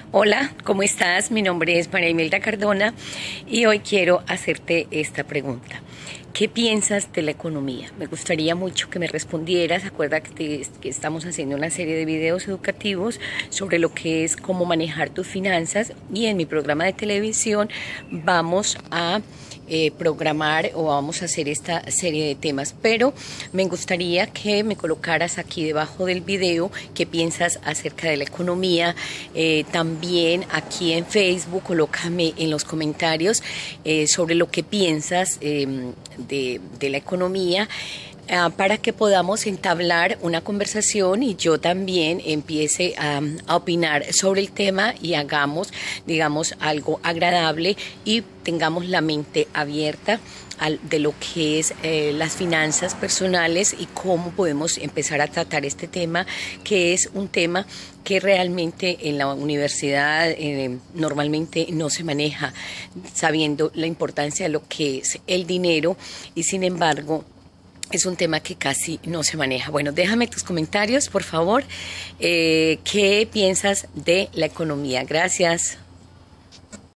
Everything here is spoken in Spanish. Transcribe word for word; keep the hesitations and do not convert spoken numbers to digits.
Hola, ¿cómo estás? Mi nombre es María Imelda Cardona y hoy quiero hacerte esta pregunta. ¿Qué piensas de la economía? Me gustaría mucho que me respondieras. Acuerda que, te, que estamos haciendo una serie de videos educativos sobre lo que es cómo manejar tus finanzas, y en mi programa de televisión vamos a eh, programar o vamos a hacer esta serie de temas, pero me gustaría que me colocaras aquí debajo del video qué piensas acerca de la economía. Eh, también aquí en Facebook colócame en los comentarios eh, sobre lo que piensas eh, de, de la economía, Uh, para que podamos entablar una conversación y yo también empiece a, a opinar sobre el tema y hagamos, digamos, algo agradable y tengamos la mente abierta al, de lo que es eh, las finanzas personales y cómo podemos empezar a tratar este tema, que es un tema que realmente en la universidad eh, normalmente no se maneja, sabiendo la importancia de lo que es el dinero, y sin embargo es un tema que casi no se maneja. Bueno, déjame tus comentarios, por favor. Eh, ¿Qué piensas de la economía? Gracias.